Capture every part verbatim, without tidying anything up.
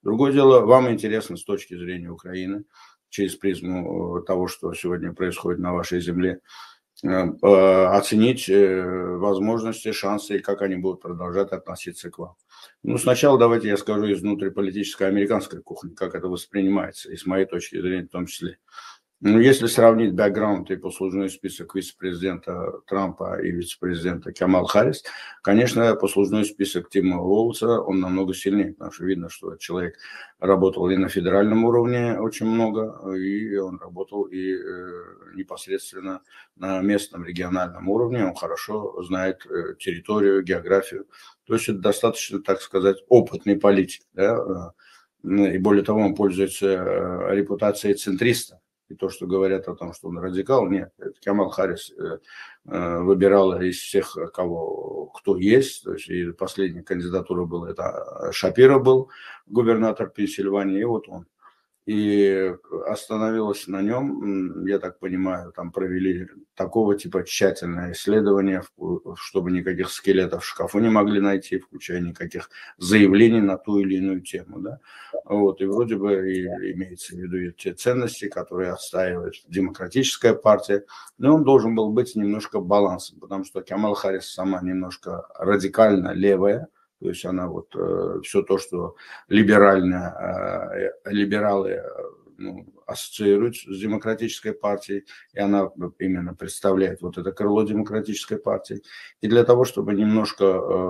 Другое дело, вам интересно с точки зрения Украины, через призму того, что сегодня происходит на вашей земле, оценить возможности, шансы и как они будут продолжать относиться к вам. Ну, сначала давайте я скажу из внутриполитической американской кухни, как это воспринимается, и с моей точки зрения в том числе. Ну, если сравнить бэкграунд и послужной список вице-президента Трампа и вице-президента Камала Харрис, конечно, послужной список Тима Уоллса, он намного сильнее, потому что видно, что человек работал и на федеральном уровне очень много, и он работал и э, непосредственно на местном региональном уровне, он хорошо знает э, территорию, географию. То есть это достаточно, так сказать, опытный политик, да? И более того, он пользуется э, репутацией центриста. И то, что говорят о том, что он радикал, нет. Это Камала Харрис э, э, выбирала из всех, кого, кто есть. То есть и последняя кандидатура была, это Шапиро был, губернатор Пенсильвании, и вот он. И остановилась на нем, я так понимаю, там провели такого типа тщательное исследование, чтобы никаких скелетов в шкафу не могли найти, включая никаких заявлений на ту или иную тему. Да? Вот, и вроде бы и имеется в виду и те ценности, которые отстаивает демократическая партия, но он должен был быть немножко балансом, потому что Камала Харрис сама немножко радикально левая. То есть она вот э, все то, что либерально, э, либералы э, ну, ассоциируют с демократической партией, и она именно представляет вот это крыло демократической партии. И для того, чтобы немножко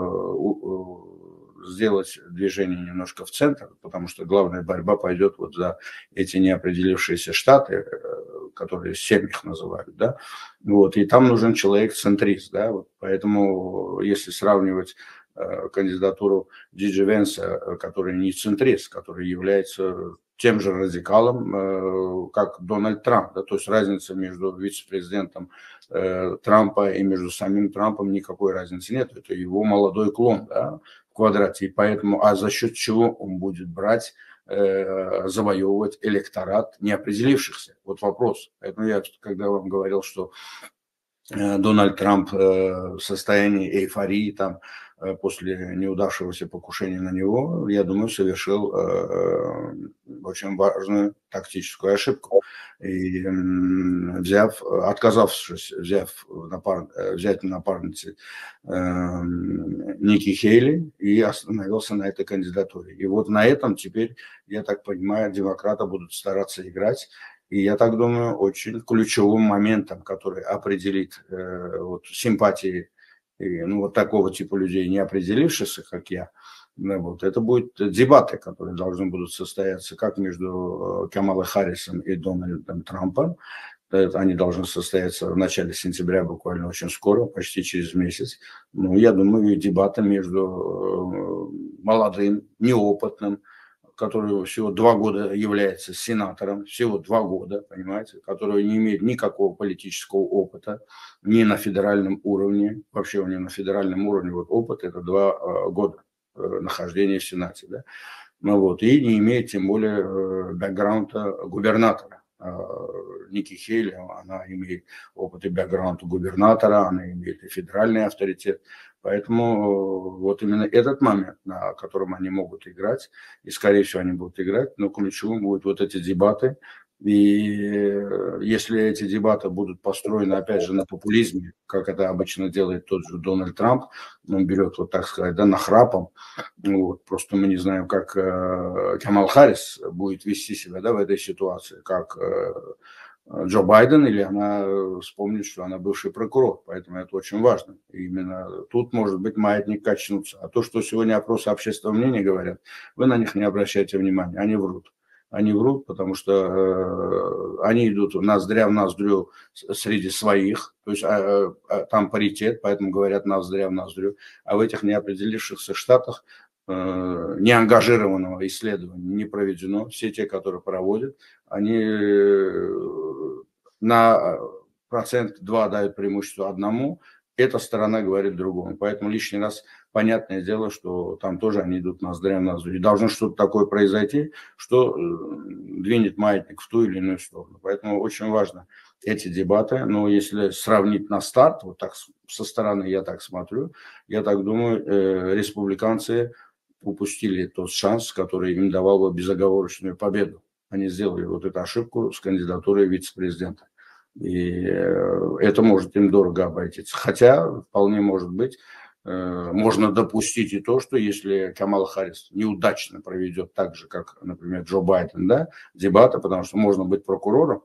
э, сделать движение немножко в центр, потому что главная борьба пойдет вот за эти неопределившиеся штаты, э, которые семь их называют, да, вот, и там нужен человек-центрист, да, вот, поэтому если сравнивать кандидатуру Ди Джи Венса, который не центрист, который является тем же радикалом, как Дональд Трамп. Да? То есть разница между вице-президентом Трампа и между самим Трампом никакой разницы нет. Это его молодой клон, да, в квадрате. И поэтому, а за счет чего он будет брать, завоевывать электорат неопределившихся? Вот вопрос. Поэтому я, когда вам говорил, что Дональд Трамп в состоянии эйфории там, после неудавшегося покушения на него, я думаю, совершил э, очень важную тактическую ошибку. И э, взяв, отказавшись взяв напар, взять напарницы э, Ники Хейли, и остановился на этой кандидатуре. И вот на этом теперь, я так понимаю, демократы будут стараться играть. И я так думаю, очень ключевым моментом, который определит э, вот, симпатии и, ну, вот такого типа людей, не определившихся, как я, ну, вот, это будут дебаты, которые должны будут состояться как между Камалой Харрисом и Дональдом Трампом. Они должны состояться в начале сентября, буквально очень скоро, почти через месяц. Ну, я думаю, и дебаты между молодым, неопытным, который всего два года является сенатором, всего два года, понимаете, который не имеет никакого политического опыта ни на федеральном уровне, вообще у него на федеральном уровне вот опыт это два э, года э, нахождения в Сенате, да, ну вот, и не имеет тем более э, бэкграунда губернатора. Ники Хейли, она имеет опыт и бэкграунд губернатора, она имеет и федеральный авторитет. Поэтому вот именно этот момент, на котором они могут играть, и скорее всего они будут играть, но ключевым будут вот эти дебаты. И если эти дебаты будут построены, опять же, на популизме, как это обычно делает тот же Дональд Трамп, он берет, вот так сказать, да, нахрапом, вот, просто мы не знаем, как э, Камала Харрис будет вести себя, да, в этой ситуации, как э, Джо Байден, или она вспомнит, что она бывший прокурор, поэтому это очень важно. И именно тут может быть маятник качнуться. А то, что сегодня опросы общественного мнения говорят, вы на них не обращайте внимания, они врут. Они врут, потому что э, они идут ноздря в ноздрю среди своих, то есть э, э, там паритет, поэтому говорят ноздря в ноздрю. А в этих неопределившихся штатах э, неангажированного исследования не проведено. Все те, которые проводят, они э, на процент два дают преимущество одному, эта сторона говорит другому. Поэтому лишний раз понятное дело, что там тоже они идут ноздря в ноздрю. И должно что-то такое произойти, что двинет маятник в ту или иную сторону. Поэтому очень важно эти дебаты. Но если сравнить на старт, вот так со стороны я так смотрю, я так думаю, республиканцы упустили тот шанс, который им давал бы безоговорочную победу. Они сделали вот эту ошибку с кандидатурой вице-президента. И это может им дорого обойтись. Хотя, вполне может быть, можно допустить и то, что если Камала Харрис неудачно проведет так же, как, например, Джо Байден, да, дебаты, потому что можно быть прокурором,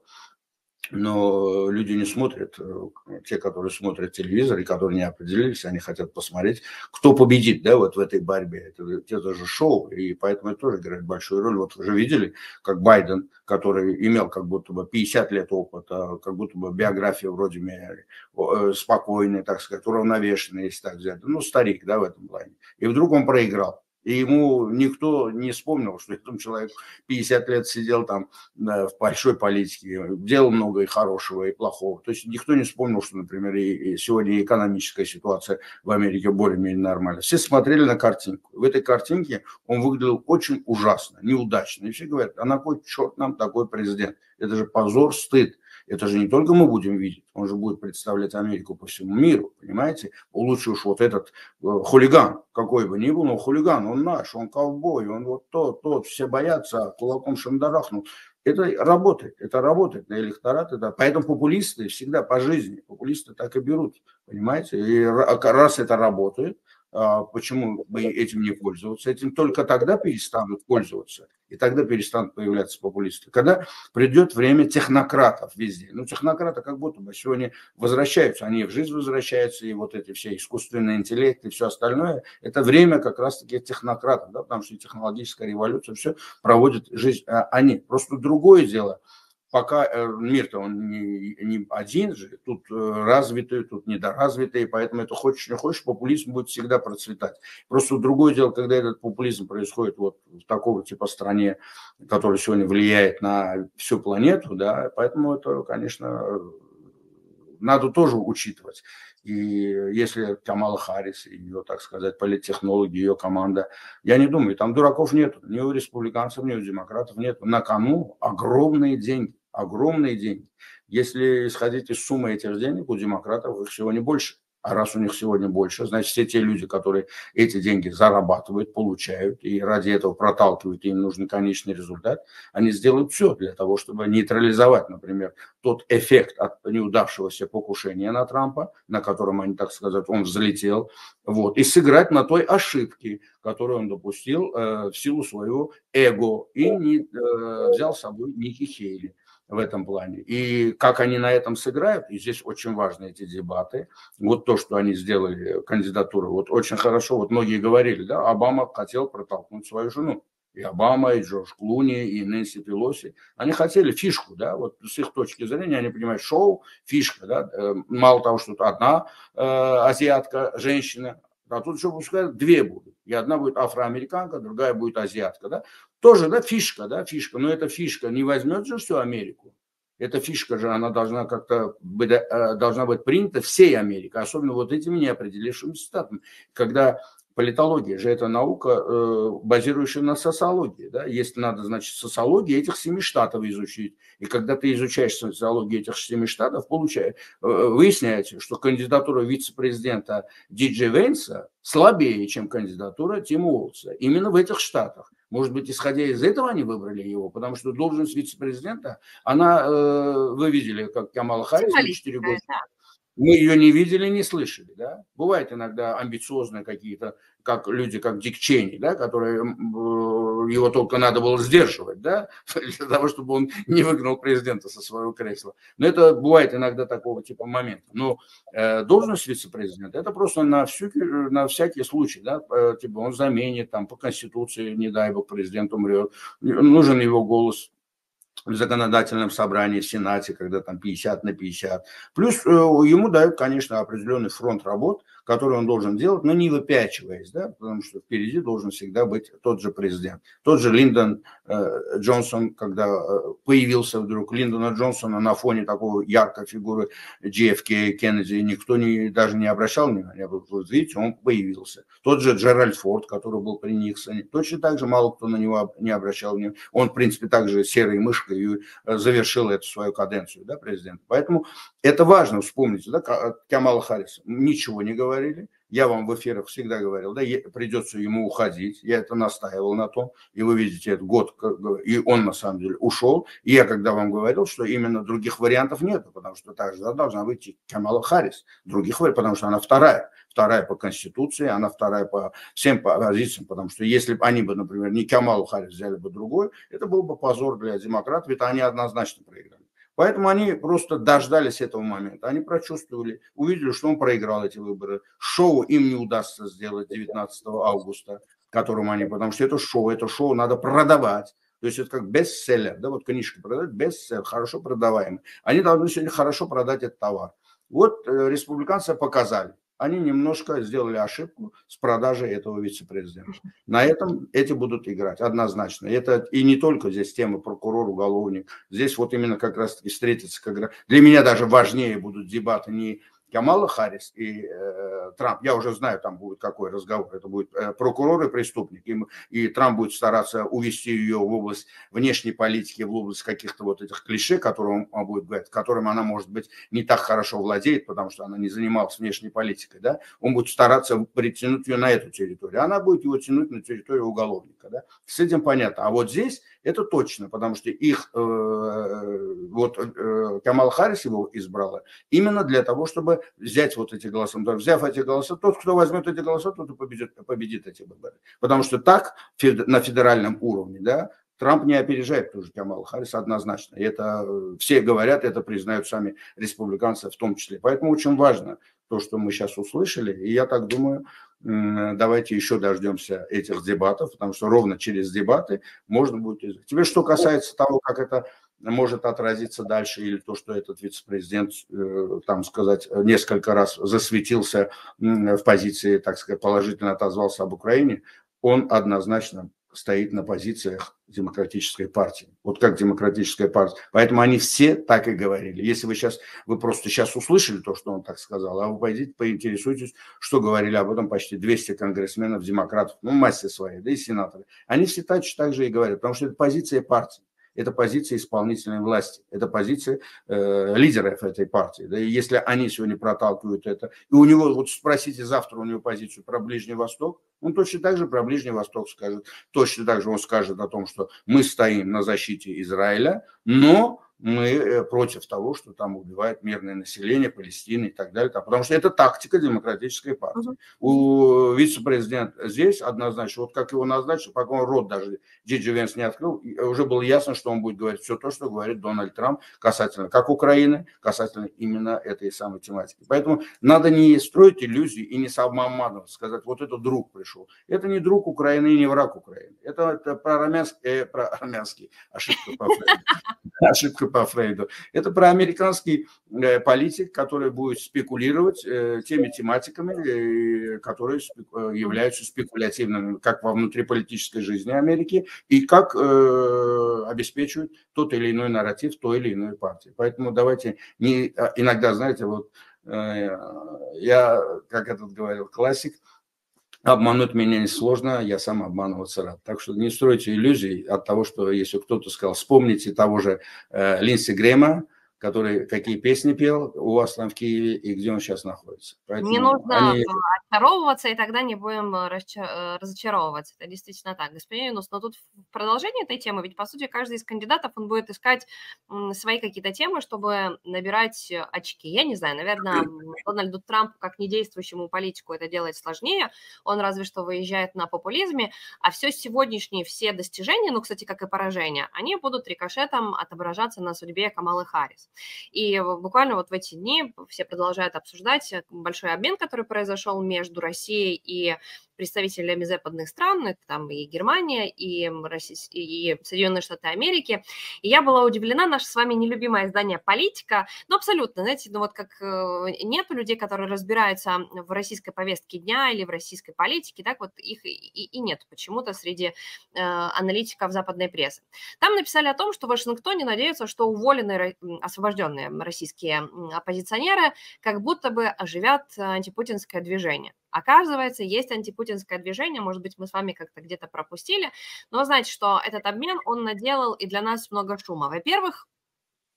но люди не смотрят, те, которые смотрят телевизор и которые не определились, они хотят посмотреть, кто победит, да, вот в этой борьбе. Это, это же шоу, и поэтому это тоже играет большую роль. Вот вы же видели, как Байден, который имел как будто бы пятьдесят лет опыта, как будто бы биография вроде меня спокойная, так сказать, уравновешенная, если так взять, ну, старик, да, в этом плане. И вдруг он проиграл. И ему никто не вспомнил, что этот человек пятьдесят лет сидел там да, в большой политике, делал много и хорошего, и плохого. То есть никто не вспомнил, что, например, и сегодня экономическая ситуация в Америке более-менее нормальная. Все смотрели на картинку. В этой картинке он выглядел очень ужасно, неудачно. И все говорят, а на кой черт нам такой президент? Это же позор, стыд. Это же не только мы будем видеть, он же будет представлять Америку по всему миру, понимаете? Лучше уж вот этот э, хулиган, какой бы ни был, но хулиган, он наш, он ковбой, он вот тот, тот, все боятся, кулаком шандарахнут. Это работает, это работает на электорат. Это... Поэтому популисты всегда по жизни, популисты так и берут, понимаете? И раз это работает, почему бы этим не пользоваться? Этим только тогда перестанут пользоваться, и тогда перестанут появляться популисты. Когда придет время технократов везде. Ну, технократы как будто бы сегодня возвращаются, они в жизнь возвращаются, и вот эти все искусственные интеллекты и все остальное, это время как раз-таки технократов, да, потому что технологическая революция все проводит жизнь они. Просто другое дело. Пока мир-то он не, не один же, тут развитый, тут недоразвитый, поэтому это хочешь не хочешь, популизм будет всегда процветать. Просто другое дело, когда этот популизм происходит вот в такого типа стране, которая сегодня влияет на всю планету, да, поэтому это, конечно, надо тоже учитывать. И если Камала Харрис, ее, так сказать, политтехнологи, ее команда, я не думаю, там дураков нет, ни у республиканцев, ни у демократов нет. На кону огромные деньги, огромные деньги. Если исходить из суммы этих денег, у демократов их сегодня больше. А раз у них сегодня больше, значит, все те люди, которые эти деньги зарабатывают, получают, и ради этого проталкивают, им нужен конечный результат, они сделают все для того, чтобы нейтрализовать, например, тот эффект от неудавшегося покушения на Трампа, на котором, они, так сказать, он взлетел, вот, и сыграть на той ошибке, которую он допустил э, в силу своего эго, и не э, взял с собой Ники Хейли в этом плане. И как они на этом сыграют, и здесь очень важны эти дебаты, вот то, что они сделали, кандидатуру, вот очень хорошо, вот многие говорили, да, Обама хотел протолкнуть свою жену, и Обама, и Джордж Клуни, и Нэнси Пелоси, они хотели фишку, да, вот с их точки зрения, они понимают, шоу, фишка, да, мало того, что одна э, азиатка, женщина, а тут еще пускай две будут. И одна будет афроамериканка, другая будет азиатка. Да? Тоже, да, фишка, да, фишка. Но эта фишка не возьмет же всю Америку. Эта фишка же, она должна как-то быть, должна быть принята всей Америкой, особенно вот этими неопределившимися штатами. Когда политология же это наука, базирующая на социологии. Да? Если надо, значит, социологию этих семи штатов изучить. И когда ты изучаешь социологию этих семи штатов, получаешь, выясняется, что кандидатура вице-президента Ди Джей Венса слабее, чем кандидатура Тима Уолтса. Именно в этих штатах. Может быть, исходя из этого они выбрали его, потому что должность вице-президента, она, вы видели, как Камала Харрис на четыре года. Мы ее не видели, не слышали, да. Бывают иногда амбициозные какие-то, как люди, как Дик Чейни, да, которые его только надо было сдерживать, да, для того, чтобы он не выгнал президента со своего кресла. Но это бывает иногда такого типа момента. Но э, должность вице-президента это просто на, всю, на всякий случай, да, э, типа он заменит там по конституции, не дай бог, президент умрет, нужен его голос в законодательном собрании, в Сенате, когда там пятьдесят на пятьдесят. Плюс э, ему дают, конечно, определенный фронт работ, который он должен делать, но не выпячиваясь, да, потому что впереди должен всегда быть тот же президент. Тот же Линдон э, Джонсон, когда э, появился вдруг Линдона Джонсона на фоне такой яркой фигуры Джей Эф Кей, Кеннеди, никто не, даже не обращал внимания. Вот видите, он появился. Тот же Джеральд Форд, который был при Никсоне, точно так же мало кто на него не обращал внимания. Он, в принципе, также серой мышкой и завершил эту свою каденцию, да, президента. Поэтому это важно вспомнить, да, Камала Харрис ничего не говорили, Я вам в эфирах всегда говорил, да, придется ему уходить. Я это настаивал на том. И вы видите, этот год, и он на самом деле ушел. И я когда вам говорил, что именно других вариантов нет, потому что также должна выйти Камала Харрис. Других вариантов, потому что она вторая. Вторая по Конституции, она вторая по всем позициям. Потому что если бы они бы, например, не Камалу Харрис взяли бы другой, это был бы позор для демократов, ведь они однозначно проиграли. Поэтому они просто дождались этого момента. Они прочувствовали, увидели, что он проиграл эти выборы. Шоу им не удастся сделать девятнадцатого августа, которым они, потому что это шоу, это шоу надо продавать. То есть это как бестселлер, да, вот книжки продать, бестселлер, хорошо продаваемый. Они должны сегодня хорошо продать этот товар. Вот э, республиканцы показали. Они немножко сделали ошибку с продажей этого вице-президента. На этом эти будут играть однозначно. Это и не только здесь тема прокурор, уголовник. Здесь вот именно как раз-таки встретиться. Как... Для меня даже важнее будут дебаты не Камала Харрис и э, Трамп. Я уже знаю, там будет какой разговор. Это будет э, прокурор и преступник. И, и Трамп будет стараться увести ее в область внешней политики, в область каких-то вот этих клише, которые он будет говорить, которым она, может быть, не так хорошо владеет, потому что она не занималась внешней политикой. Да? Он будет стараться притянуть ее на эту территорию. Она будет его тянуть на территорию уголовника. Да? С этим понятно. А вот здесь это точно, потому что их, э, вот э, Камала Харрис его избрала именно для того, чтобы взять вот эти голоса. Взяв эти голоса, тот, кто возьмет эти голоса, тот и победит, победит эти выборы. Потому что так на федеральном уровне, да, Трамп не опережает тоже Камалу Харрис однозначно. И это все говорят, это признают сами республиканцы в том числе. Поэтому очень важно то, что мы сейчас услышали. И я так думаю, давайте еще дождемся этих дебатов, потому что ровно через дебаты можно будет... Теперь, что касается того, как это может отразиться дальше, или то, что этот вице-президент, там сказать, несколько раз засветился в позиции, так сказать, положительно отозвался об Украине, он однозначно стоит на позициях демократической партии. Вот как демократическая партия. Поэтому они все так и говорили. Если вы сейчас, вы просто сейчас услышали то, что он так сказал, а вы пойдите поинтересуйтесь, что говорили об этом почти двести конгрессменов, демократов, ну, массе своей, да и сенаторы. Они все точно так же и говорят, потому что это позиция партии. Это позиция исполнительной власти, это позиция э, лидеров этой партии. Да, и если они сегодня проталкивают это, и у него, вот спросите завтра у него позицию про Ближний Восток, он точно так же про Ближний Восток скажет. Точно так же он скажет о том, что мы стоим на защите Израиля, но мы против того, что там убивают мирное население, Палестины и так далее. Потому что это тактика демократической партии. Uh-huh. У вице-президента здесь однозначно, вот как его назначили, пока он рот даже Джей Ди Венс не открыл, уже было ясно, что он будет говорить все то, что говорит Дональд Трамп касательно как Украины, касательно именно этой самой тематики. Поэтому надо не строить иллюзии и не самообманывать, сказать, вот это друг пришел. Это не друг Украины и не враг Украины. Это, это про армянский, э, про армянский, ошибка по Фрейду. Ошибка по Фрейду. Это про американский э, политик, который будет спекулировать э, теми тематиками, э, которые спеку- являются спекулятивными как во внутриполитической жизни Америки и как э, обеспечивают тот или иной нарратив той или иной партии. Поэтому давайте не, иногда, знаете, вот э, я, как этот говорил классик, обмануть меня несложно, я сам обманываться рад. Так что не стройте иллюзий от того, что если кто-то сказал, вспомните того же э, Линдси Грэма, который какие песни пел у вас там в Киеве и где он сейчас находится. Поэтому не нужно они... очаровываться, и тогда не будем разочаровываться. Это действительно так, господин Юнус. Но тут в продолжении этой темы, ведь, по сути, каждый из кандидатов, он будет искать свои какие-то темы, чтобы набирать очки. Я не знаю, наверное, Дональду Трампу, как недействующему политику, это делать сложнее. Он разве что выезжает на популизме, а все сегодняшние, все достижения, ну, кстати, как и поражения, они будут рикошетом отображаться на судьбе Камалы Харрис. И буквально вот в эти дни все продолжают обсуждать большой обмен, который произошел между Россией и представителями западных стран, это там и Германия, и, Россия, и Соединенные Штаты Америки. И я была удивлена, наше с вами нелюбимое издание «Политика», ну, абсолютно, знаете, ну, вот как нету людей, которые разбираются в российской повестке дня или в российской политике, так вот их и, и нет почему-то среди э, аналитиков западной прессы. Там написали о том, что в Вашингтоне надеются, что уволенные, освобожденные российские оппозиционеры как будто бы оживят антипутинское движение. Оказывается, есть антипутинское движение, может быть, мы с вами как-то где-то пропустили, но знаете, что этот обмен, он наделал и для нас много шума. Во-первых,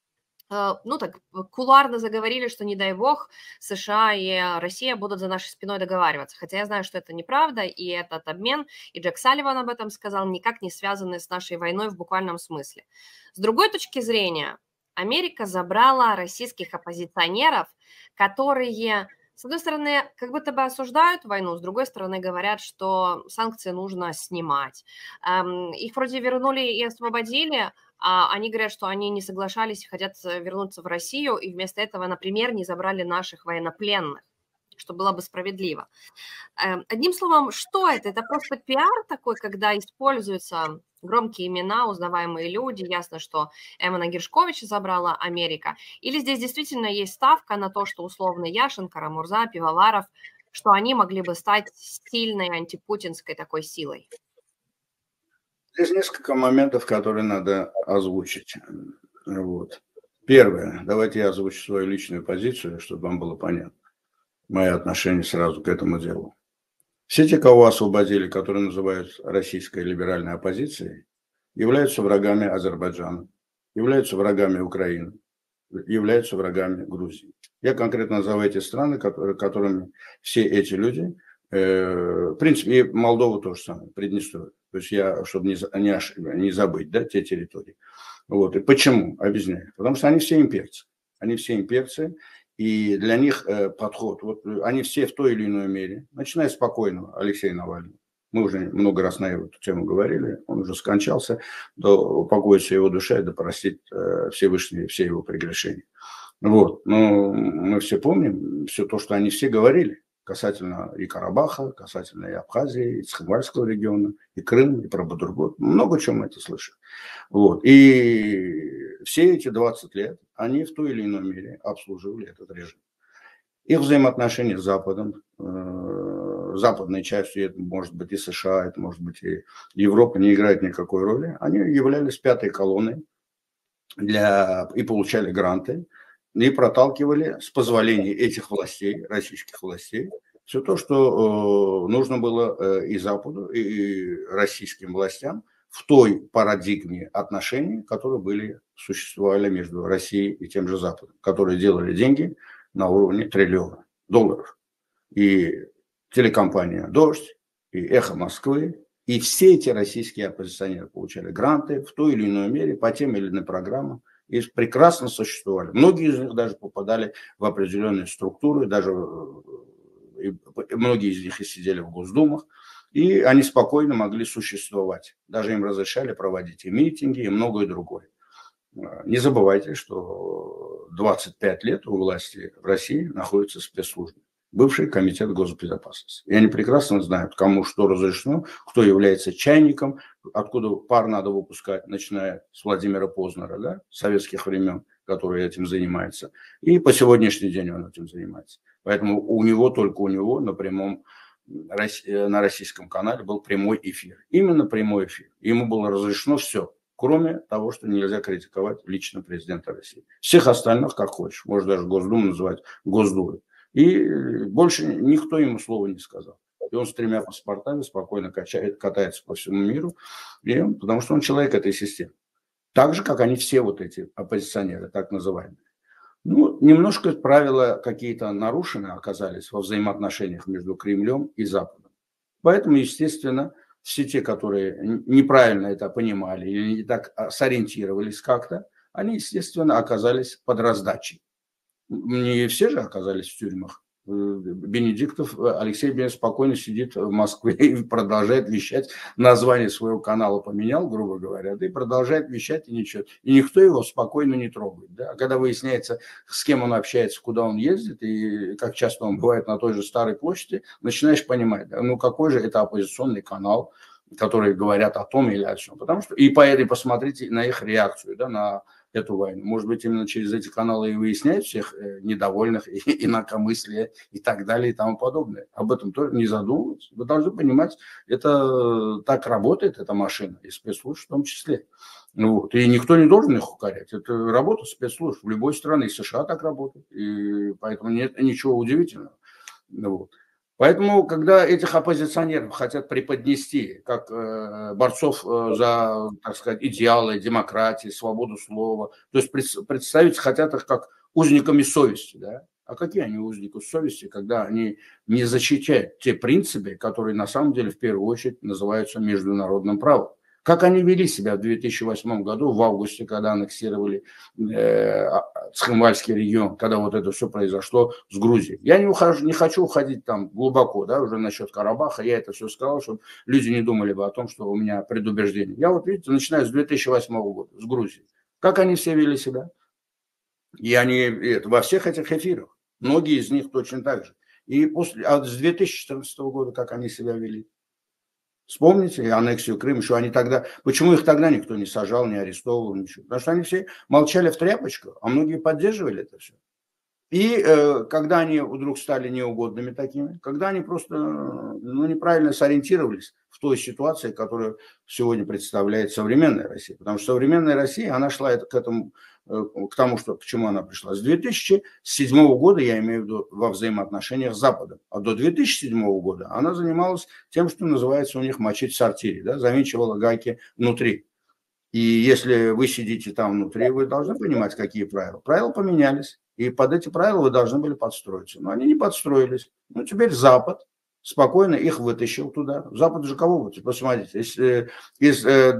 ну так, кулуарно заговорили, что, не дай бог, США и Россия будут за нашей спиной договариваться. Хотя я знаю, что это неправда, и этот обмен, и Джек Салливан об этом сказал, никак не связаны с нашей войной в буквальном смысле. С другой точки зрения, Америка забрала российских оппозиционеров, которые, с одной стороны, как будто бы осуждают войну, с другой стороны, говорят, что санкции нужно снимать. Их вроде вернули и освободили, а они говорят, что они не соглашались и хотят вернуться в Россию, и вместо этого, например, не забрали наших военнопленных, что было бы справедливо. Одним словом, что это? Это просто пиар такой, когда используются громкие имена, узнаваемые люди, ясно, что Эммана Гершковича забрала Америка, или здесь действительно есть ставка на то, что условно Яшин, Карамурза, Пивоваров, что они могли бы стать сильной антипутинской такой силой? Здесь несколько моментов, которые надо озвучить. Вот. Первое. Давайте я озвучу свою личную позицию, чтобы вам было понятно. Мои отношения сразу к этому делу. Все те, кого освободили, которые называют российской либеральной оппозицией, являются врагами Азербайджана, являются врагами Украины, являются врагами Грузии. Я конкретно назову эти страны, которые, которыми все эти люди, э, в принципе, и Молдову тоже самое, Приднестровье. То есть я, чтобы не, не, не забыть, да, те территории. Вот. И почему? Объясняю. Потому что они все имперцы. Они все имперцы. И для них э, подход, вот они все в той или иной мере, начиная с покойного Алексея Навального, мы уже много раз на эту тему говорили, он уже скончался, да упокоится его душа и да простит э, Всевышний все его прегрешения. Вот. Но мы все помним все то, что они все говорили касательно и Карабаха, касательно и Абхазии, и Цхинвальского региона, и Крым, и про Бодургот. Много чем мы это слышали. Вот. И все эти двадцать лет они в той или иной мере обслуживали этот режим. Их взаимоотношения с Западом, э, западной частью, это может быть и США, это может быть и Европа, не играет никакой роли. Они являлись пятой колонной для, и получали гранты, и проталкивали с позволения этих властей, российских властей, все то, что э, нужно было э, и Западу, и российским властям в той парадигме отношений, которые были, существовали между Россией и тем же Западом, которые делали деньги на уровне триллиона долларов. И телекомпания «Дождь», и «Эхо Москвы», и все эти российские оппозиционеры получали гранты в той или иной мере по тем или иным программам, и прекрасно существовали. Многие из них даже попадали в определенные структуры, даже и многие из них и сидели в Госдумах, и они спокойно могли существовать. Даже им разрешали проводить и митинги, и многое другое. Не забывайте, что двадцать пять лет у власти в России находится спецслужба, бывший комитет госбезопасности. И они прекрасно знают, кому что разрешено, кто является чайником, откуда пар надо выпускать, начиная с Владимира Познера, да, советских времен, который этим занимается. И по сегодняшний день он этим занимается. Поэтому у него, только у него на прямом, на российском канале был прямой эфир. Именно прямой эфир. Ему было разрешено все, кроме того, что нельзя критиковать лично президента России. Всех остальных, как хочешь. Можно даже Госдуму называть Госдумой. И больше никто ему слова не сказал. И он с тремя паспортами спокойно качает, катается по всему миру, и, потому что он человек этой системы. Так же, как они все вот эти оппозиционеры, так называемые. Ну, немножко правила какие-то нарушены оказались во взаимоотношениях между Кремлем и Западом. Поэтому, естественно, все те, которые неправильно это понимали или не так сориентировались как-то, они, естественно, оказались под раздачей. Не все же оказались в тюрьмах. Бенедиктов, Алексей Бенедиктов спокойно сидит в Москве и продолжает вещать. Название своего канала поменял, грубо говоря, да, и продолжает вещать, и ничего. И никто его спокойно не трогает. Да. А когда выясняется, с кем он общается, куда он ездит, и как часто он бывает на той же Старой площади, начинаешь понимать, да, ну какой же это оппозиционный канал, которые говорят о том или о чем. Потому что, и поэтому посмотрите на их реакцию, да, на эту войну. Может быть, именно через эти каналы и выясняют всех недовольных, и инакомыслия, и так далее, и тому подобное. Об этом тоже не задумываются. Вы должны понимать, это так работает, эта машина, и спецслужб в том числе. Вот. И никто не должен их укорять. Это работа спецслужб в любой стране. И США так работают. И поэтому нет ничего удивительного. Вот. Поэтому, когда этих оппозиционеров хотят преподнести как э, борцов э, за, так сказать, идеалы демократии, свободу слова, то есть представить хотят их как узниками совести, да? А какие они узники совести, когда они не защищают те принципы, которые на самом деле в первую очередь называются международным правом? Как они вели себя в две тысячи восьмом году, в августе, когда аннексировали э, Цхинвальский регион, когда вот это все произошло с Грузией. Я не, ухожу, не хочу уходить там глубоко, да, уже насчет Карабаха, я это все сказал, чтобы люди не думали бы о том, что у меня предубеждение. Я вот, видите, начинаю с две тысячи восьмого года, с Грузии. Как они все вели себя? И они это, во всех этих эфирах, многие из них точно так же. И после, а с две тысячи четырнадцатого года, как они себя вели? Вспомните аннексию Крыма, что они тогда, почему их тогда никто не сажал, не арестовывал, ничего. Потому что они все молчали в тряпочку, а многие поддерживали это все. И э, когда они вдруг стали неугодными такими, когда они просто ну, неправильно сориентировались в той ситуации, которую сегодня представляет современная Россия. Потому что современная Россия, она шла к этому, э, к тому, что, к чему она пришла. С две тысячи седьмого года, я имею в виду во взаимоотношениях с Западом, а до две тысячи седьмого года она занималась тем, что называется у них мочить в сортире, да, завинчивала гайки внутри. И если вы сидите там внутри, вы должны понимать, какие правила. Правила поменялись. И под эти правила вы должны были подстроиться. Но они не подстроились. Ну, теперь Запад спокойно их вытащил туда. Запад же кого вот? Посмотрите, из, из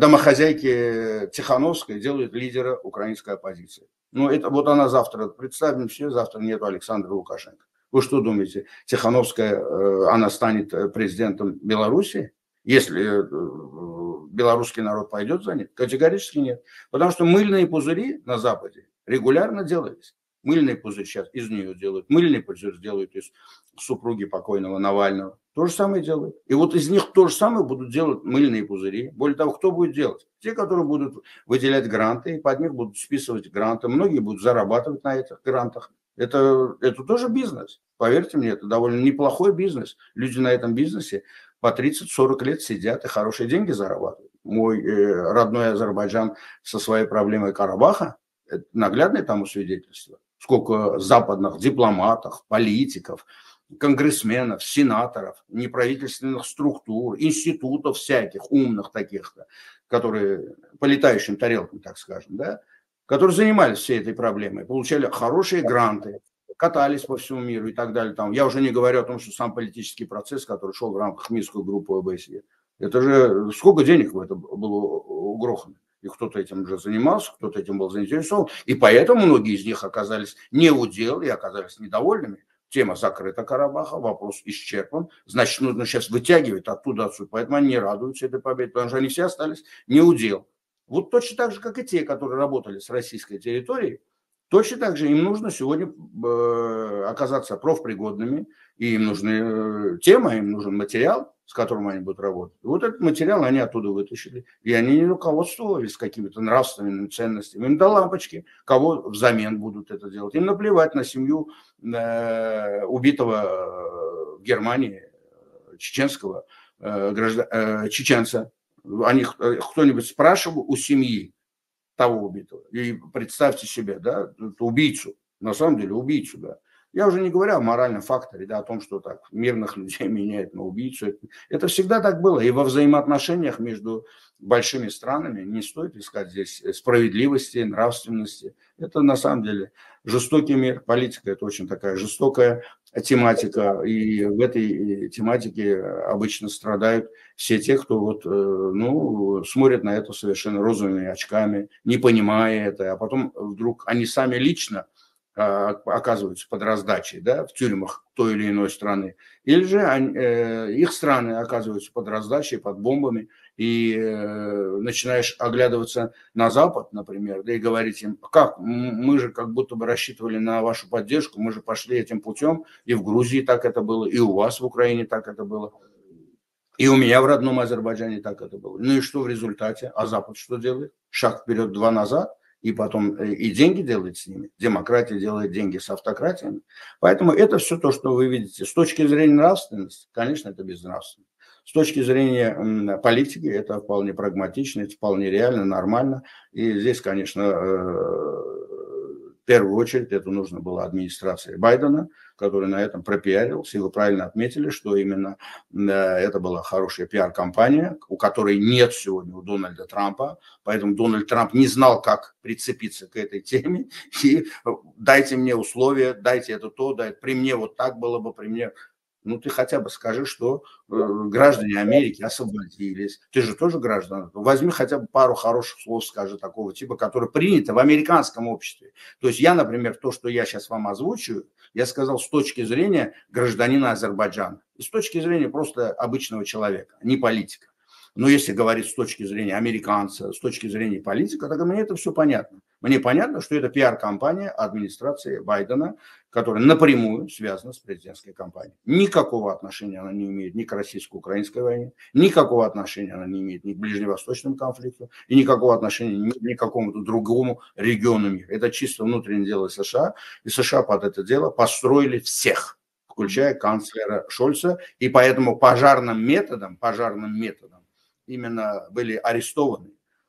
домохозяйки Тихановской делают лидера украинской оппозиции. Ну, это вот она завтра, представим себе, завтра нету Александра Лукашенко. Вы что думаете, Тихановская, она станет президентом Беларуси? Если белорусский народ пойдет за ним? Категорически нет. Потому что мыльные пузыри на Западе регулярно делались. Мыльный пузырь сейчас из нее делают. Мыльный пузырь делают из супруги покойного Навального. То же самое делают. И вот из них то же самое будут делать мыльные пузыри. Более того, кто будет делать? Те, которые будут выделять гранты, и под них будут списывать гранты. Многие будут зарабатывать на этих грантах. Это, это тоже бизнес. Поверьте мне, это довольно неплохой бизнес. Люди на этом бизнесе по тридцать-сорок лет сидят и хорошие деньги зарабатывают. Мой э, родной Азербайджан со своей проблемой Карабаха, это наглядное тому свидетельство. Сколько западных дипломатов, политиков, конгрессменов, сенаторов, неправительственных структур, институтов всяких, умных таких, которые по летающим тарелкам, так скажем, да, которые занимались всей этой проблемой, получали хорошие гранты, катались по всему миру и так далее. Там. Я уже не говорю о том, что сам политический процесс, который шел в рамках Минской группы ОБСЕ, это же сколько денег в это было угрохано. И кто-то этим уже занимался, кто-то этим был заинтересован. И поэтому многие из них оказались не у дел и оказались недовольными. Тема закрыта Карабаха, вопрос исчерпан. Значит, нужно сейчас вытягивать оттуда отсюда. Поэтому они не радуются этой победе, потому что они все остались не у дел. Вот точно так же, как и те, которые работали с российской территорией, точно так же им нужно сегодня э, оказаться профпригодными, и им нужны э, темы, им нужен материал, с которым они будут работать. И вот этот материал они оттуда вытащили, и они не руководствовались какими-то нравственными ценностями. Им до лампочки, кого взамен будут это делать. Им наплевать на семью э, убитого в Германии чеченского э, граждан, э, чеченца. Они, кто-нибудь спрашивал у семьи того убитого. И представьте себе, да, убийцу, на самом деле убийцу, да. Я уже не говорю о моральном факторе, да, о том, что так мирных людей меняют на убийцу. Это, это всегда так было. И во взаимоотношениях между большими странами не стоит искать здесь справедливости, нравственности. Это на самом деле жестокий мир. Политика – это очень такая жестокая тематика. И в этой тематике обычно страдают все те, кто вот, ну, смотрят на это совершенно розовыми очками, не понимая это. А потом вдруг они сами лично оказываются под раздачей, да, в тюрьмах той или иной страны, или же они, э, их страны оказываются под раздачей, под бомбами, и э, начинаешь оглядываться на Запад, например, да, и говорить им, как, мы же как будто бы рассчитывали на вашу поддержку, мы же пошли этим путем, и в Грузии так это было, и у вас в Украине так это было, и у меня в родном Азербайджане так это было. Ну и что в результате? А Запад что делает? Шаг вперед, два назад. И потом и деньги делает с ними. Демократия делает деньги с автократиями. Поэтому это все то, что вы видите. С точки зрения нравственности, конечно, это безнравственно. С точки зрения политики, это вполне прагматично, это вполне реально, нормально. И здесь, конечно, В первую очередь это нужно было администрации Байдена, который на этом пропиарился. И вы правильно отметили, что именно это была хорошая пиар-компания, у которой нет сегодня у Дональда Трампа. Поэтому Дональд Трамп не знал, как прицепиться к этой теме. И дайте мне условия, дайте это то, дайте. При мне вот так было бы, при мне... Ну, ты хотя бы скажи, что э, граждане Америки освободились. Ты же тоже граждан. Возьми хотя бы пару хороших слов, скажи, такого типа, которые приняты в американском обществе. То есть я, например, то, что я сейчас вам озвучиваю, я сказал с точки зрения гражданина Азербайджана. И с точки зрения просто обычного человека, не политика. Но если говорить с точки зрения американца, с точки зрения политика, тогда мне это все понятно. Мне понятно, что это пиар-компания администрации Байдена, которая напрямую связана с президентской кампанией. Никакого отношения она не имеет ни к российско-украинской войне, никакого отношения она не имеет ни к ближневосточному конфликту, и никакого отношения ни, ни к какому-то другому региону мира. Это чисто внутреннее дело США, и США под это дело построили всех, включая канцлера Шольца, и поэтому пожарным методом, пожарным методом именно были арестованы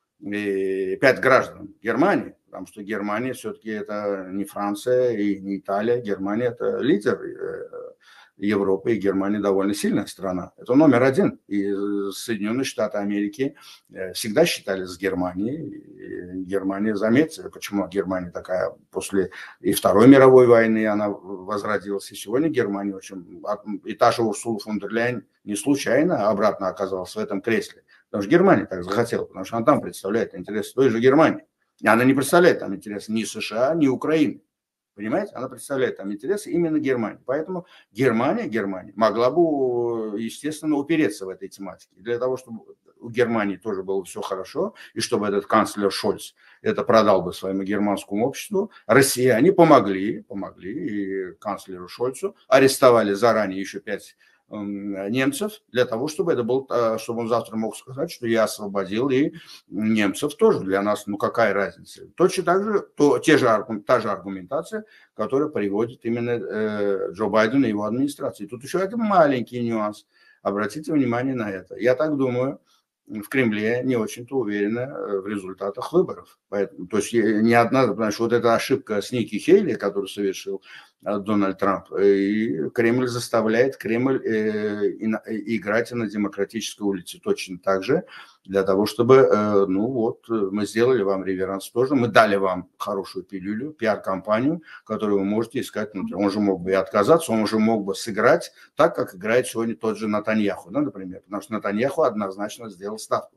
пять граждан Германии, потому что Германия все-таки это не Франция и не Италия, Германия это лидер Европы, и Германия довольно сильная страна. Это номер один. И Соединенные Штаты Америки всегда считались с Германией. И Германия, заметьте, почему Германия такая после и Второй мировой войны она возродилась. И сегодня Германия очень... И та же Урсула фон дер Ляйен не случайно обратно оказалась в этом кресле. Потому что Германия так захотела, потому что она там представляет интересы той же Германии. И она не представляет там интересы ни США, ни Украины. Понимаете? Она представляет там интересы именно Германии. Поэтому Германия, Германия могла бы, естественно, упереться в этой тематике. Для того, чтобы у Германии тоже было все хорошо, и чтобы этот канцлер Шольц это продал бы своему германскому обществу, россияне помогли, помогли и канцлеру Шольцу, арестовали заранее еще пять немцев, для того, чтобы это был, чтобы он завтра мог сказать, что я освободил и немцев тоже. Для нас, ну какая разница? Точно так же, то, те же, та же аргументация, которая приводит именно э, Джо Байден и его администрации. Тут еще один маленький нюанс. Обратите внимание на это. Я так думаю, в Кремле не очень-то уверены в результатах выборов. Поэтому, то есть не одна, потому что вот эта ошибка с Ники Хейли, которую совершил Дональд Трамп, и Кремль заставляет Кремль э, и, играть на демократической улице точно так же, для того, чтобы, э, ну вот, мы сделали вам реверанс тоже, мы дали вам хорошую пилюлю, пиар-компанию, которую вы можете искать внутри. Он же мог бы и отказаться, он же мог бы сыграть так, как играет сегодня тот же Нетаньяху, да, например, потому что Нетаньяху однозначно сделал ставку.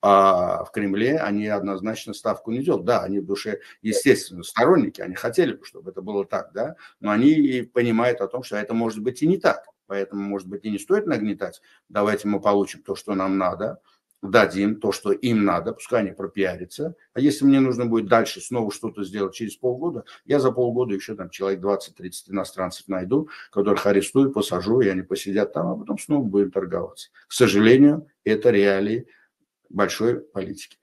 А в Кремле они однозначно ставку не делают. Да, они в душе, естественно, сторонники, они хотели бы, чтобы это было так, да, но они и понимают о том, что это может быть и не так. Поэтому, может быть, и не стоит нагнетать. Давайте мы получим то, что нам надо, дадим то, что им надо, пускай они пропиарятся. А если мне нужно будет дальше снова что-то сделать через полгода, я за полгода еще там человек двадцать-тридцать иностранцев найду, которых арестую, посажу, и они посидят там, а потом снова будем торговаться. К сожалению, это реалии большой политики.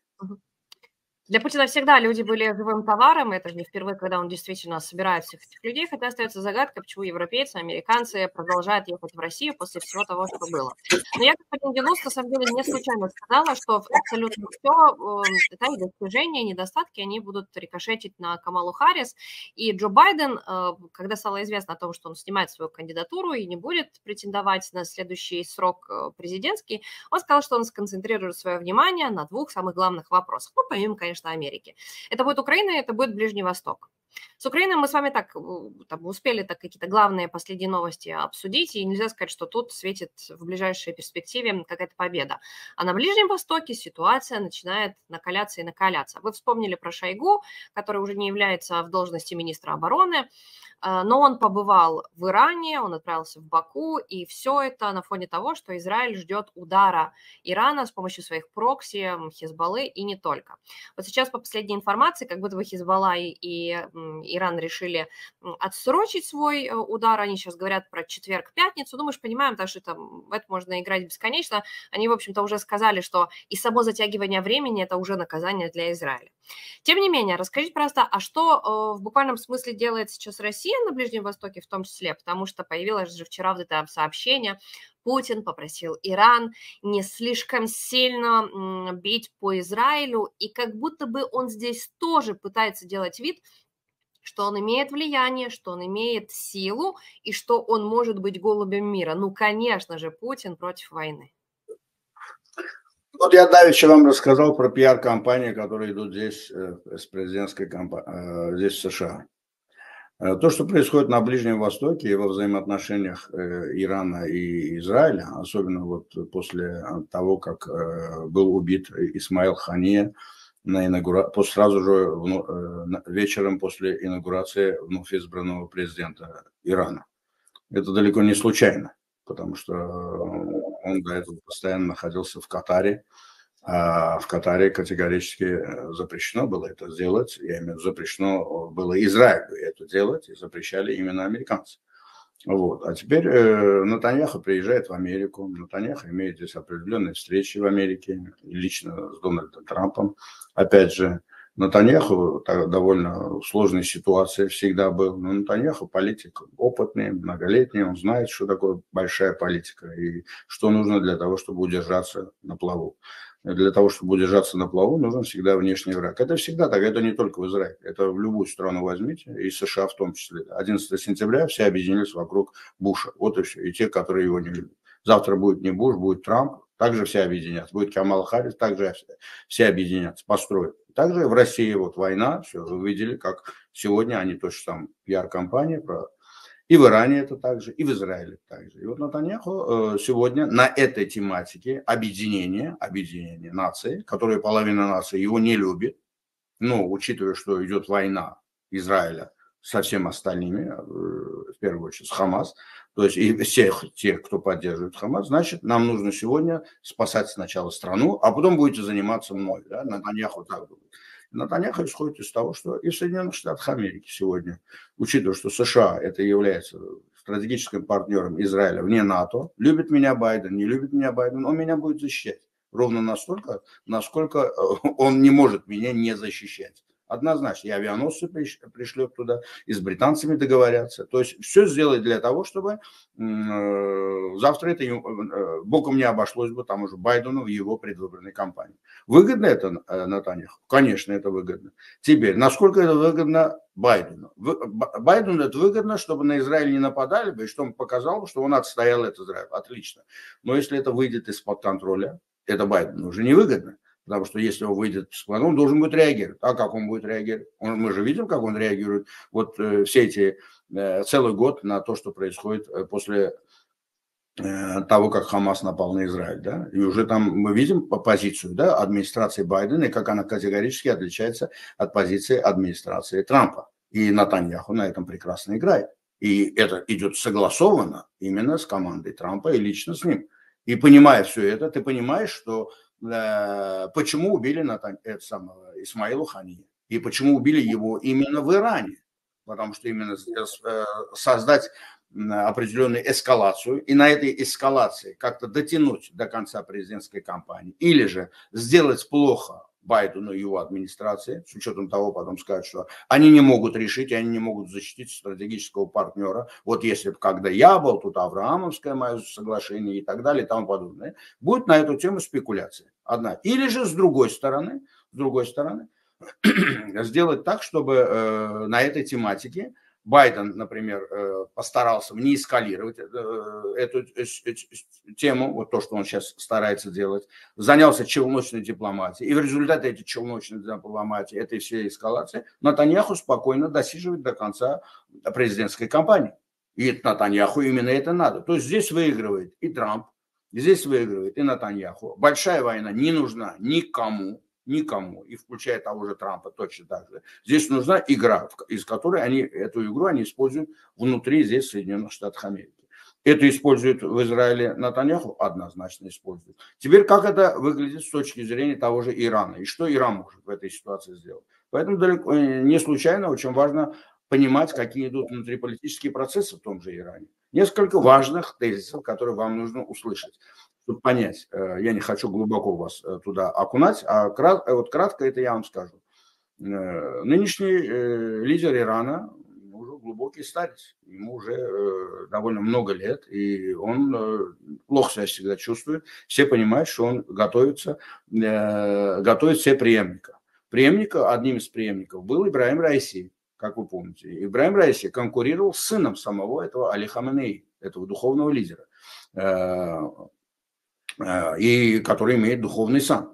Для Путина всегда люди были живым товаром, это же не впервые, когда он действительно собирает всех этих людей, хотя остается загадкой, почему европейцы, американцы продолжают ехать в Россию после всего того, что было. Но я, господин Генус, на самом деле не случайно сказала, что абсолютно все, да, и достижения, и недостатки, они будут рикошетить на Камалу Харрис, и Джо Байден, когда стало известно о том, что он снимает свою кандидатуру и не будет претендовать на следующий срок президентский, он сказал, что он сконцентрирует свое внимание на двух самых главных вопросах, ну, помимо, конечно, Америки. Это будет Украина, это будет Ближний Восток. С Украиной мы с вами так там, успели так какие-то главные последние новости обсудить, и нельзя сказать, что тут светит в ближайшей перспективе какая-то победа. А на Ближнем Востоке ситуация начинает накаляться и накаляться. Вы вспомнили про Шойгу, который уже не является в должности министра обороны, но он побывал в Иране, он отправился в Баку, и все это на фоне того, что Израиль ждет удара Ирана с помощью своих прокси, Хизбаллы и не только. Вот сейчас по последней информации, как будто бы Хизбалла и, и Иран решили отсрочить свой удар, они сейчас говорят про четверг-пятницу, ну мы же понимаем, так что там, это можно играть бесконечно, они, в общем-то, уже сказали, что и само затягивание времени – это уже наказание для Израиля. Тем не менее, расскажите, пожалуйста, а что в буквальном смысле делает сейчас Россия на Ближнем Востоке в том числе, потому что появилось же вчера вот это сообщение, Путин попросил Иран не слишком сильно бить по Израилю, и как будто бы он здесь тоже пытается делать вид, что он имеет влияние, что он имеет силу и что он может быть голубем мира. Ну, конечно же, Путин против войны. Вот я давеча вам рассказал про пиар-компании, которые идут здесь э, с президентской компанией, э, здесь в США. Э, то, что происходит на Ближнем Востоке и во взаимоотношениях э, Ирана и Израиля, особенно вот после того, как э, был убит Исмаил Хания на инаугура... после, сразу же вну... э, вечером после инаугурации вновь избранного президента Ирана. Это далеко не случайно, потому что он до этого постоянно находился в Катаре. А в Катаре категорически запрещено было это сделать. Я имею в виду, запрещено было Израилю это делать, и запрещали именно американцы. Вот. А теперь э, Нетаньяху приезжает в Америку. Нетаньяху имеет здесь определенные встречи в Америке, лично с Дональдом Трампом. Опять же, Нетаньяху довольно в сложной ситуации всегда был. Но Нетаньяху политик опытный, многолетний. Он знает, что такое большая политика и что нужно для того, чтобы удержаться на плаву. Для того, чтобы удержаться на плаву, нужен всегда внешний враг. Это всегда так, это не только в Израиле. Это в любую страну возьмите, и США в том числе. одиннадцатого сентября все объединились вокруг Буша. Вот и все. И те, которые его не любят. Завтра будет не Буш, будет Трамп. Также все объединятся. Будет Камала Харрис, также все объединятся, построят. Также в России вот война, все, вы видели, как сегодня они тоже там пиар-компания про... И в Иране это также, и в Израиле также. И вот Нетаньяху сегодня на этой тематике объединения, объединения нации, которые половина нации его не любит, но учитывая, что идет война Израиля со всеми остальными, в первую очередь с Хамас, то есть и всех тех, кто поддерживает Хамас, значит, нам нужно сегодня спасать сначала страну, а потом будете заниматься мной. Да? Нетаньяху так думает. Нетаньяху исходит из того, что и в Соединенных Штатах Америки сегодня, учитывая, что США это является стратегическим партнером Израиля вне НАТО, любит меня Байден, не любит меня Байден, он меня будет защищать. Ровно настолько, насколько он не может меня не защищать. Однозначно, и авианосцы пришлет туда, и с британцами договорятся. То есть все сделать для того, чтобы э, завтра это э, боком не обошлось бы там уже Байдену в его предвыборной кампании. Выгодно это э, Нетаньяху? Конечно, это выгодно. Теперь, насколько это выгодно Байдену? Вы, Байдену это выгодно, чтобы на Израиль не нападали бы, и что он показал, что он отстоял от Израиля. Отлично. Но если это выйдет из-под контроля, это Байдену уже не выгодно. Потому что если он выйдет с планом, он должен будет реагировать. А как он будет реагировать? Он, мы же видим, как он реагирует вот э, все эти, э, целый год на то, что происходит после э, того, как Хамас напал на Израиль. Да? И уже там мы видим позицию, да, администрации Байдена, и как она категорически отличается от позиции администрации Трампа. И Нетаньяху на этом прекрасно играет. И это идет согласованно именно с командой Трампа и лично с ним. И понимая все это, ты понимаешь, что почему убили Натан... это самого Исмаила Хания и почему убили его именно в Иране, потому что именно создать определенную эскалацию и на этой эскалации как-то дотянуть до конца президентской кампании или же сделать плохо Байдену и его администрации, с учетом того, потом сказать, что они не могут решить, они не могут защитить стратегического партнера. Вот если бы когда я был, тут Авраамовское мое соглашение и так далее и тому подобное. Будет на эту тему спекуляция. Одна. Или же с другой стороны, с другой стороны, сделать так, чтобы э, на этой тематике Байден, например, постарался не эскалировать эту тему, вот то, что он сейчас старается делать, занялся челночной дипломатией, и в результате этой челночной дипломатии, этой всей эскалации, Нетаньяху спокойно досиживает до конца президентской кампании. И Нетаньяху именно это надо. То есть здесь выигрывает и Трамп, здесь выигрывает и Нетаньяху. Большая война не нужна никому. Никому, и включая того же Трампа точно так же. Здесь нужна игра, из которой они, эту игру они используют внутри здесь Соединенных Штатов Америки. Это используют в Израиле Нетаньяху? Однозначно используют. Теперь как это выглядит с точки зрения того же Ирана, и что Иран может в этой ситуации сделать? Поэтому далеко не случайно очень важно понимать, какие идут внутриполитические процессы в том же Иране. Несколько важных тезисов, которые вам нужно услышать. Чтобы понять, я не хочу глубоко вас туда окунать, а крат, вот кратко это я вам скажу. Нынешний лидер Ирана уже глубокий старец, ему уже довольно много лет, и он плохо себя всегда чувствует. Все понимают, что он готовится, готовит себе преемника. Преемника, одним из преемников был Ибрахим Раиси. как вы помните. Ибрахим Раиси конкурировал с сыном самого этого Али Хаменеи, этого духовного лидера, и который имеет духовный сан.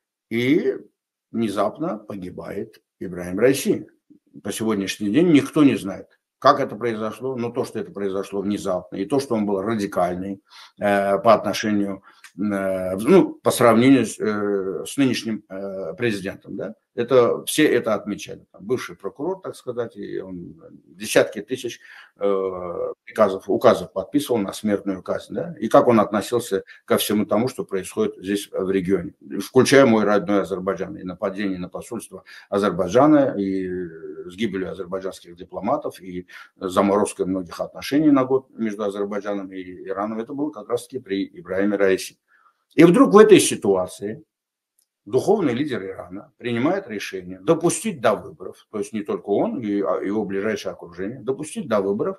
И внезапно погибает Ибрахим Раиси. По сегодняшний день никто не знает, как это произошло, но то, что это произошло внезапно, и то, что он был радикальный э, по отношению, э, ну, по сравнению с, э, с нынешним э, президентом, да, это, все это отмечали. Там, бывший прокурор, так сказать, и он десятки тысяч э, приказов, указов подписывал на смертную казнь, да, и как он относился ко всему тому, что происходит здесь в регионе, включая мой родной Азербайджан, и нападение на посольство Азербайджана, и с гибелью азербайджанских дипломатов, и заморозкой многих отношений на год между Азербайджаном и Ираном, это было как раз-таки при Ибрахиме Раиси. И вдруг в этой ситуации духовный лидер Ирана принимает решение допустить до выборов, то есть не только он и его ближайшее окружение, допустить до выборов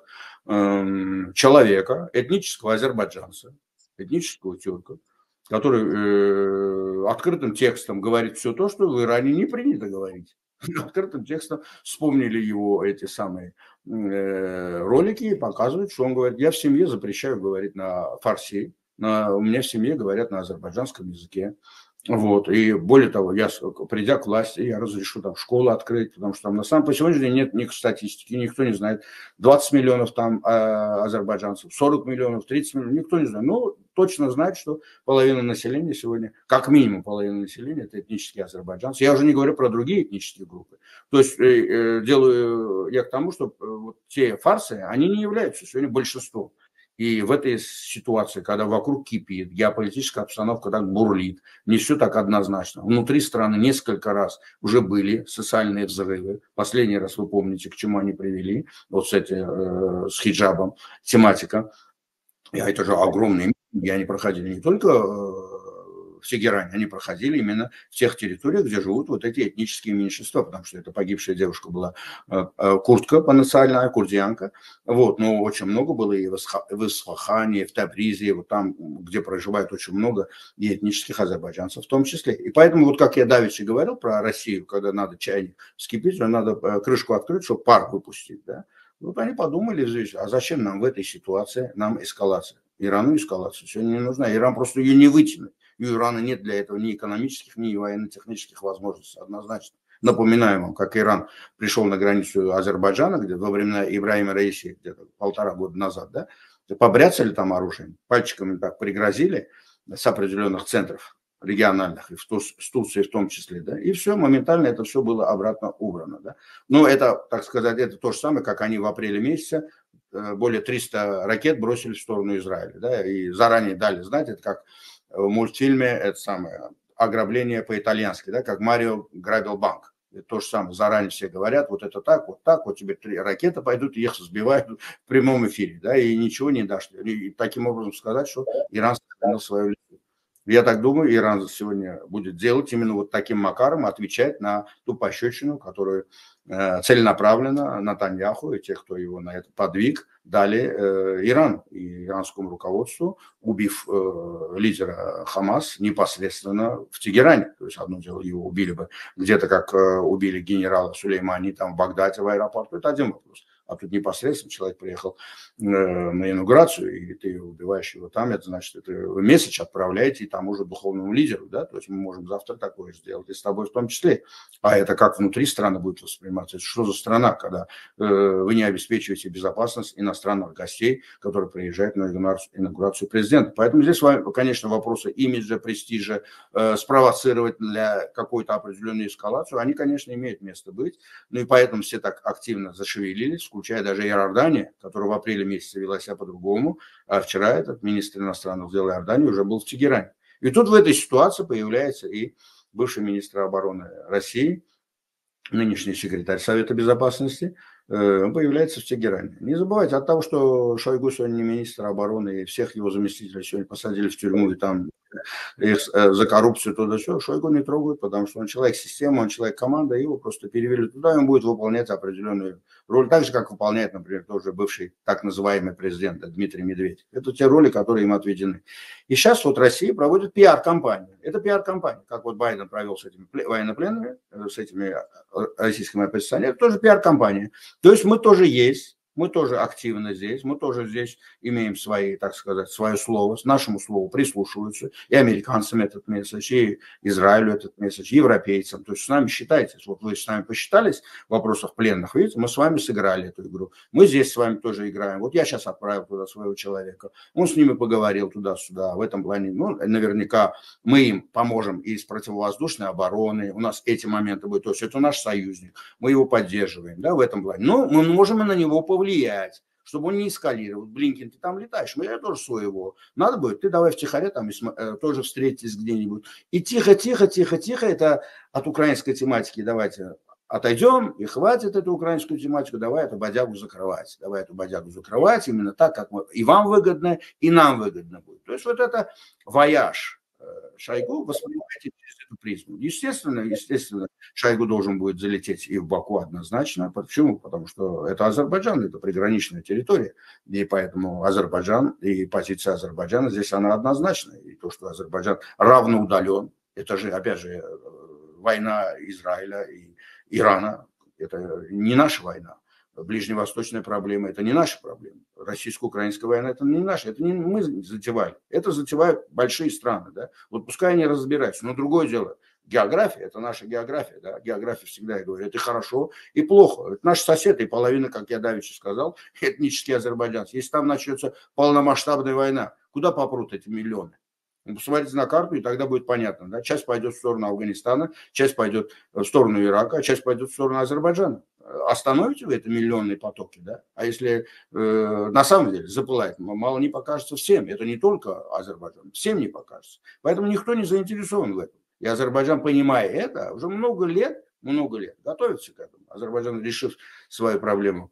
э, человека, этнического азербайджанца, этнического тюрка, который э, открытым текстом говорит все то, что в Иране не принято говорить. Открытым текстом вспомнили его эти самые э, ролики и показывают, что он говорит: я в семье запрещаю говорить на фарси, на, у меня в семье говорят на азербайджанском языке. Вот. И более того, я, придя к власти, я разрешу там школу открыть, потому что там на самом по сегодняшний день нет никакой статистики, никто не знает. двадцать миллионов там э, азербайджанцев, сорок миллионов, тридцать миллионов, никто не знает. Но точно знает, что половина населения сегодня, как минимум половина населения, это этнические азербайджанцы. Я уже не говорю про другие этнические группы. То есть э, э, делаю я к тому, что э, вот те фарсы, они не являются сегодня большинством. И в этой ситуации, когда вокруг кипит, геополитическая обстановка так бурлит, не все так однозначно. Внутри страны несколько раз уже были социальные взрывы. Последний раз вы помните, к чему они привели, вот с, эти, э, с хиджабом, тематика. И это же огромные митинги, они проходили не только э, в Тегеране, они проходили именно в тех территориях, где живут вот эти этнические меньшинства, потому что эта погибшая девушка была э, э, курдка по национальной, курдианка, вот, но очень много было и в Исфахане, и в Табризе, вот там, где проживает очень много и этнических азербайджанцев в том числе. И поэтому, вот как я давеча говорил про Россию, когда надо чайник вскипить, надо крышку открыть, чтобы пар выпустить, да. Вот они подумали, а зачем нам в этой ситуации, нам эскалация? Ирану эскалация сегодня не нужна, Иран просто ее не вытянет. И у Ирана нет для этого ни экономических, ни военно-технических возможностей, однозначно. Напоминаем вам, как Иран пришел на границу Азербайджана, где во времена Ибрахима Раиси, где-то полтора года назад, да, побряцали там оружием, пальчиками так пригрозили с определенных центров региональных, и в Турции в том числе, да, и все, моментально это все было обратно убрано, да. Но это, так сказать, это то же самое, как они в апреле месяце более триста ракет бросили в сторону Израиля, да, и заранее дали знать, это как в мультфильме, это самое, ограбление по-итальянски, да, как Марио грабил банк. Это то же самое, заранее все говорят, вот это так, вот так, вот тебе три ракеты пойдут, и их сбивают в прямом эфире, да, и ничего не дашь. И таким образом сказать, что Иран сохранил свою лицо. Я так думаю, Иран сегодня будет делать именно вот таким макаром, отвечать на ту пощечину, которую э, целенаправленно Натаньяху и тех, кто его на это подвиг, дали э, Иран и иранскому руководству, убив э, лидера Хамас непосредственно в Тегеране. То есть одно дело, его убили бы где-то, как э, убили генерала Сулеймани там в Багдаде в аэропорту, это один вопрос. А тут непосредственно человек приехал э, на инаугурацию, и ты убиваешь его там, это значит, это вы месседж отправляете и тому же духовному лидеру, да, то есть мы можем завтра такое сделать, и с тобой в том числе. А это как внутри страны будет восприниматься? Это что за страна, когда э, вы не обеспечиваете безопасность иностранных гостей, которые приезжают на инаугурацию президента? Поэтому здесь, конечно, вопросы имиджа, престижа, э, спровоцировать для какой-то определенной эскалацию, они, конечно, имеют место быть, ну и поэтому все так активно зашевелились, включая даже Иордания, которая в апреле месяце вела себя по-другому, а вчера этот министр иностранных дел Иордании уже был в Тегеране. И тут в этой ситуации появляется и бывший министр обороны России, нынешний секретарь Совета Безопасности, он появляется в Тегеране. Не забывайте, от того, что Шойгу сегодня не министр обороны, и всех его заместителей сегодня посадили в тюрьму, и там их за коррупцию туда все, Шойгу не трогают, потому что он человек-система, он человек-команда, его просто перевели туда, и он будет выполнять определенную роль, так же, как выполняет, например, тоже бывший так называемый президент Дмитрий Медведев. Это те роли, которые им отведены. И сейчас вот Россия проводит пиар-компанию. Это пиар-компания, как вот Байден провел с этими военнопленными, с этими российскими оппозиционерами, тоже пиар-компания. То есть мы тоже есть. Мы тоже активно здесь, мы тоже здесь имеем свои, так сказать, свое слово, с нашему слову прислушиваются, и американцам этот месседж, и Израилю этот месседж, и европейцам. То есть с нами считайтесь, вот вы с нами посчитались в вопросах пленных, видите, мы с вами сыграли эту игру. Мы здесь с вами тоже играем. Вот я сейчас отправил туда своего человека, он с ними поговорил туда-сюда, в этом плане, ну, наверняка мы им поможем и с противовоздушной обороны, у нас эти моменты будут, то есть это наш союзник, мы его поддерживаем, да, в этом плане. Но мы можем и на него повлиять. влиять, чтобы он не эскалировал. Блинкин, ты там летаешь, мы я тоже своего. Надо будет, ты давай втихаря там э, тоже встретитесь где-нибудь. И тихо, тихо, тихо, тихо, это от украинской тематики давайте отойдем, и хватит эту украинскую тематику, давай эту бодягу закрывать. Давай эту бодягу закрывать именно так, как мы, и вам выгодно, и нам выгодно будет. То есть вот это вояж Шойгу воспринимайте через эту призму. Естественно, естественно, Шойгу должен будет залететь и в Баку однозначно. Почему? Потому что это Азербайджан, это приграничная территория. И поэтому Азербайджан и позиция Азербайджана здесь она однозначная. И то, что Азербайджан равноудален, это же, опять же, война Израиля и Ирана, это не наша война. Ближневосточная проблема – это не наша проблема. Российско-украинская война – это не наша, это не мы затевали. Это затевают большие страны. Да? Вот пускай они разбираются. Но другое дело, география – это наша география. Да? География всегда, я говорю, это хорошо и плохо. Это наш сосед, и половина, как я давеча сказал, этнические азербайджанцы. Если там начнется полномасштабная война, куда попрут эти миллионы? Посмотрите на карту, и тогда будет понятно. Да? Часть пойдет в сторону Афганистана, часть пойдет в сторону Ирака, а часть пойдет в сторону Азербайджана. Остановите вы это миллионные потоки, да? А если э, на самом деле запылает, мало не покажется всем. Это не только Азербайджан, всем не покажется. Поэтому никто не заинтересован в этом. И Азербайджан, понимая это, уже много лет, много лет готовится к этому. Азербайджан, решив свою проблему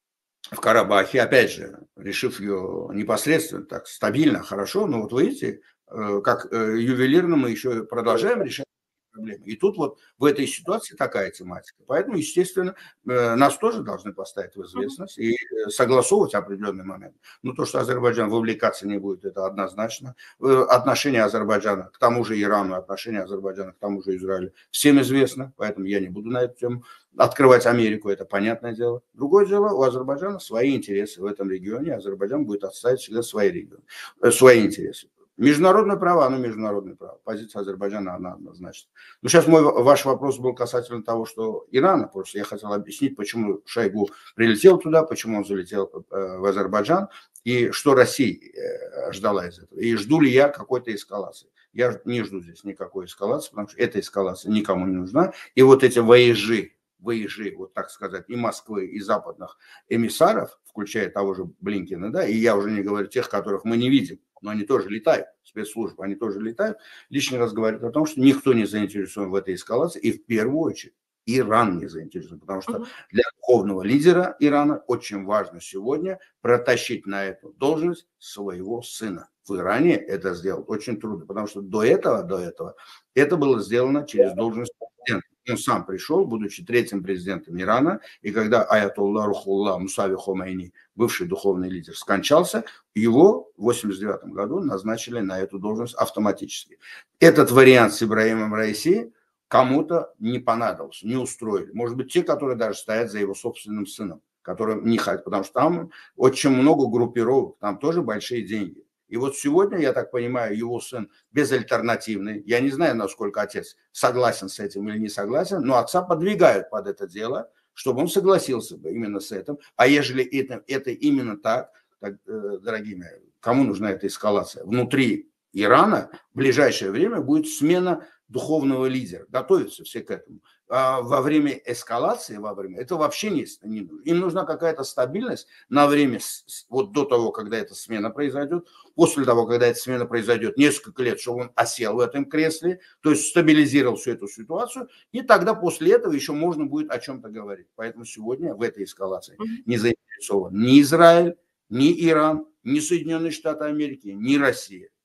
в Карабахе, опять же, решив ее непосредственно, так стабильно, хорошо, но вот видите, как ювелирно мы еще продолжаем решать проблемы. И тут вот в этой ситуации такая тематика. Поэтому, естественно, нас тоже должны поставить в известность и согласовывать определенный момент. Но то, что Азербайджан вовлекаться не будет, это однозначно. Отношение Азербайджана к тому же Ирану, отношение Азербайджана к тому же Израилю всем известно, поэтому я не буду на эту тему открывать Америку, это понятное дело. Другое дело, у Азербайджана свои интересы в этом регионе, Азербайджан будет отстаивать всегда свои регионы, свои интересы. Международное право, оно международное право. Позиция Азербайджана, она однозначна. Но сейчас мой, ваш вопрос был касательно того, что Ирана, просто я хотел объяснить, почему Шойгу прилетел туда, почему он залетел в Азербайджан, и что Россия ждала из этого. И жду ли я какой-то эскалации. Я не жду здесь никакой эскалации, потому что эта эскалация никому не нужна. И вот эти воежи, воежи, вот так сказать, и Москвы, и западных эмиссаров, включая того же Блинкина, да, и я уже не говорю тех, которых мы не видим, но они тоже летают, спецслужбы, они тоже летают, лишний раз говорит о том, что никто не заинтересован в этой эскалации, и в первую очередь Иран не заинтересован, потому что для духовного лидера Ирана очень важно сегодня протащить на эту должность своего сына. В Иране это сделать очень трудно, потому что до этого, до этого это было сделано через должность президента. Он сам пришел, будучи третьим президентом Ирана, и когда аятолла Рухулла Мусави Хомейни, бывший духовный лидер, скончался, его в восемьдесят девятом году назначили на эту должность автоматически. Этот вариант с Ибраимом Раиси кому-то не понадобился, не устроили. Может быть, те, которые даже стоят за его собственным сыном, которые не хотят, потому что там очень много группировок, там тоже большие деньги. И вот сегодня, я так понимаю, его сын безальтернативный. Я не знаю, насколько отец согласен с этим или не согласен, но отца подвигают под это дело, чтобы он согласился бы именно с этим. А ежели это, это именно так, так, дорогие мои, кому нужна эта эскалация? Внутри Ирана в ближайшее время будет смена духовного лидера. Готовятся все к этому. А во время эскалации, во время, это вообще не, не нужно. Им нужна какая-то стабильность на время, вот до того, когда эта смена произойдет, после того, когда эта смена произойдет, несколько лет, чтобы он осел в этом кресле, то есть стабилизировал всю эту ситуацию, и тогда после этого еще можно будет о чем-то говорить. Поэтому сегодня в этой эскалации не заинтересован ни Израиль, ни Иран, ни Соединенные Штаты Америки, ни Россия.